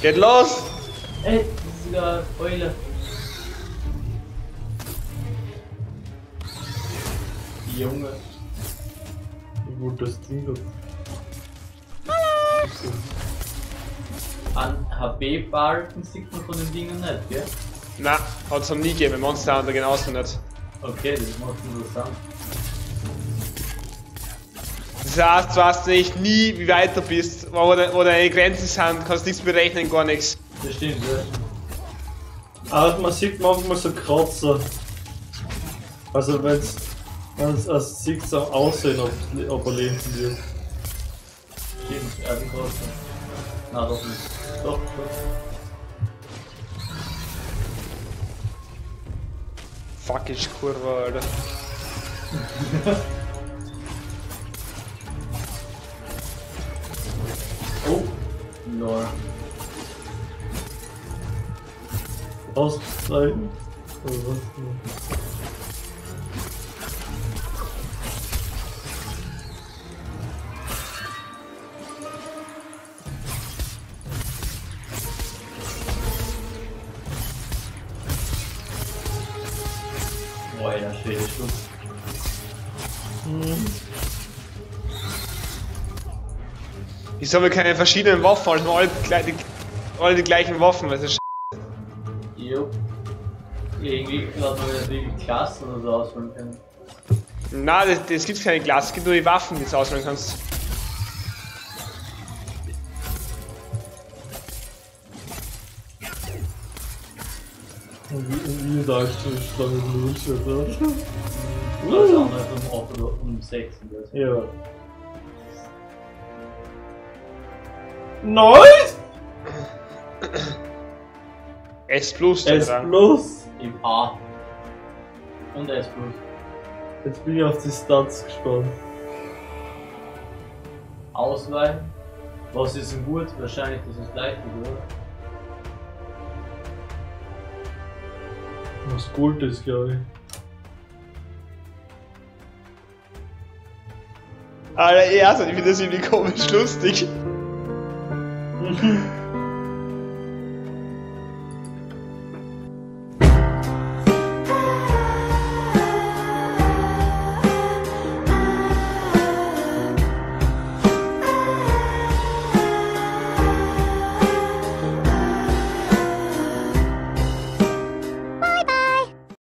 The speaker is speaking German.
Geht los! Ey, das ist sogar Eule. Junge. Wie gut das Ding hat. An HP-Balken sieht man von den Dingen nicht, gell? Na, hat's noch nie gegeben, Monster Hunter genauso nicht. Okay, das macht interessant. Das heißt, du weißt nicht nie, wie weit du bist, wo deine Grenzen sind, kannst nichts berechnen, gar nichts. Das stimmt, ja. Aber man sieht manchmal so Kratzer. Also wenn's sieht so aussehen, ob er leben wird. Stimmt, er hat einen großen. Na doch nicht. Doch, doch. Fuck, ist Kurve, Alter. Oh, lol. Auszeigen. Oder was? Boah, ja, schwere Schluss. Ich habe keine verschiedenen Waffen, also alle die gleichen Waffen, weil es Jo. Irgendwie hat man ja die Klassen oder so auswählen können. Na, das gibt keine Klasse, es gibt nur die Waffen, die du auswählen kannst. Wie sagst du, ich schlage Blut, oder? Das andere um 8 oder um 6. Ja. Nice! S plus, S dran. plus! Im A. Und S plus. Jetzt bin ich auf die Stats gespannt. Ausweichen. Was ist denn gut? Wahrscheinlich das ist gleich, oder? Was gut ist, glaube ich. Alter, ich finde das irgendwie komisch lustig.